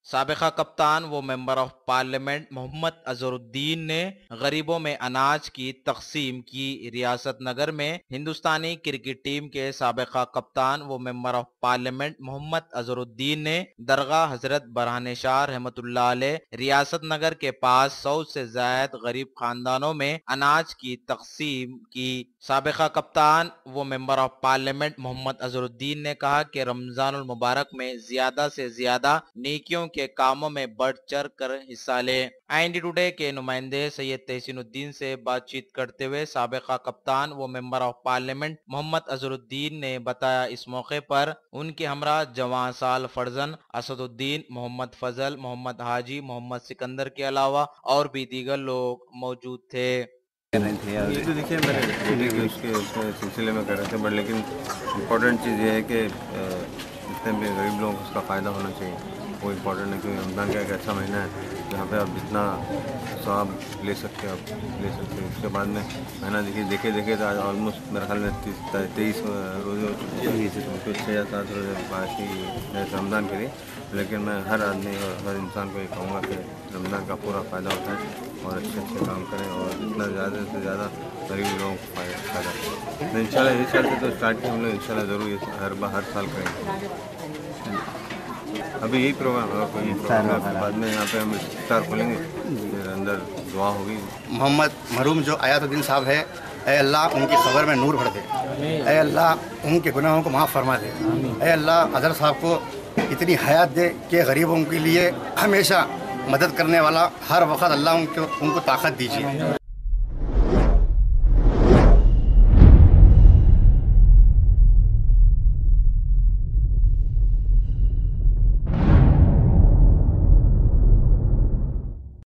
साबिका कप्तान व member of parliament Mohammad Azharuddin ने गरीबों में अनाज की तकसीम की। रियासत नगर में हिंदुस्तानी क्रिकेट टीम के साबिका कप्तान व member of parliament Mohammad Azharuddin ने दरगाह हजरत बरहान शाह रहमतुल्लाह अलैह रियासत नगर के पास 100 से ज्यादा गरीब खानदानों में अनाज की तकसीम की। साबिका कप्तान व member of parliament Mohammad Azharuddin ने कहा कि रमजानुल मुबारक में ज्यादा से ज्यादा नेकियों के कामों में बढ़ चढ़ कर हिस्सा लें। IND टुडे के नुमाइंदे सैयद तहसीनुद्दीन से बातचीत करते हुए साबिका कप्तान व member of parliament Mohammad Azharuddin ने बताया इस मौके पर उनके हमरा जवान साल फर्जन असदुद्दीन, मोहम्मद फजल, मोहम्मद हाजी, मोहम्मद सिकंदर के अलावा और भी दीगर लोग मौजूद थे। ये तो देखिए मेरे बेटे के उसके सिलसिले में कर रहे थे, बट लेकिन इम्पोर्टेंट चीज़ ये है कि जितने भी गरीब लोगों को उसका फ़ायदा होना चाहिए, वो इम्पोर्टेंट है। क्योंकि रमज़ान का एक ऐसा महीना है जहाँ पे आप जितना सवाब ले सकते हो आप ले सकते हो। उसके बाद में महीना देखे तो आज ऑलमोस्ट मेरे ख्याल में 23 रोज़े हो चुके हैं, कुछ 6 या 7 रोज़े बाकी रमज़ान के लिए। लेकिन मैं हर आदमी और हर इंसान को ये कहूँगा कि रमज़ान का पूरा फ़ायदा उठाएँ और अच्छे काम करें और जितना ज़्यादा से ज़्यादा गरीब लोगों को फ़ायदा करें। तो इंशाल्लाह इस साल से तो स्टार्ट किया हम लोग, इंशाल्लाह ज़रूर ये हर साल करेंगे। अभी यही प्रोग्राम है, कोई प्रोग्राम है, बाद में यहाँ पे हम इफ्तार खोलेंगे, फिर अंदर दुआ होगी। मोहम्मद मरहूम जो आयातुद्दीन साहब है, ऐ अल्लाह उनकी खबर में नूर भर दे, ऐ अल्लाह उनके गुनाहों को माफ़ फरमा दे, ऐ अल्लाह हज़रत साहब को इतनी हयात दे कि गरीबों के लिए हमेशा मदद करने वाला हर वक्त अल्लाह उनको ताकत दीजिए।